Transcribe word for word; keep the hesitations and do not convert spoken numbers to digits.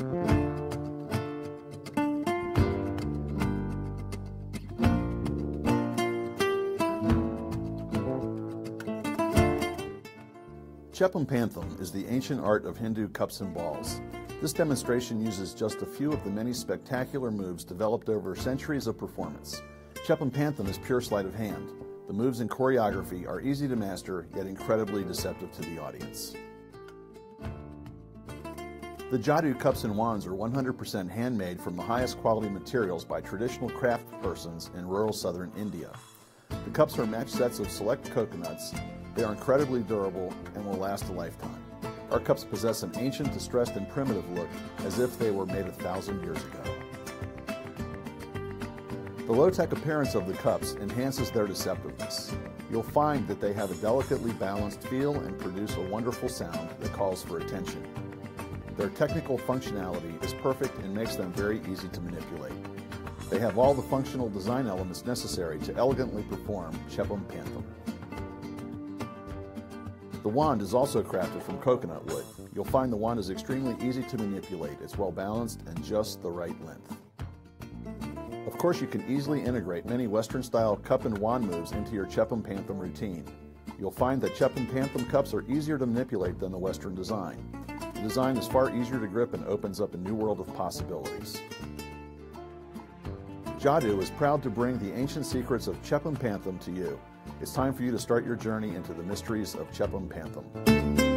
Chepam Pantham is the ancient art of Hindu cups and balls. This demonstration uses just a few of the many spectacular moves developed over centuries of performance. Chepam Pantham is pure sleight of hand. The moves and choreography are easy to master, yet incredibly deceptive to the audience. The Jadoo cups and wands are one hundred percent handmade from the highest quality materials by traditional craft persons in rural southern India. The cups are matched sets of select coconuts. They are incredibly durable and will last a lifetime. Our cups possess an ancient, distressed, and primitive look, as if they were made a thousand years ago. The low-tech appearance of the cups enhances their deceptiveness. You'll find that they have a delicately balanced feel and produce a wonderful sound that calls for attention. Their technical functionality is perfect and makes them very easy to manipulate. They have all the functional design elements necessary to elegantly perform Chepam Pantham. The wand is also crafted from coconut wood. You'll find the wand is extremely easy to manipulate. It's well balanced and just the right length. Of course, you can easily integrate many Western-style cup and wand moves into your Chepam Pantham routine. You'll find that Chepam Pantham cups are easier to manipulate than the Western design. The design is far easier to grip and opens up a new world of possibilities. Jadoo is proud to bring the ancient secrets of Chepam Pantham to you. It's time for you to start your journey into the mysteries of Chepam Pantham.